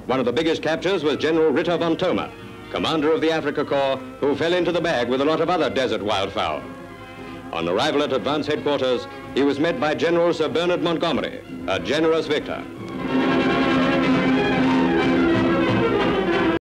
One of the biggest captures was General Ritter von Thoma, commander of the Afrika Korps, who fell into the bag with a lot of other desert wildfowl. On arrival at advance headquarters, he was met by General Sir Bernard Montgomery, a generous victor.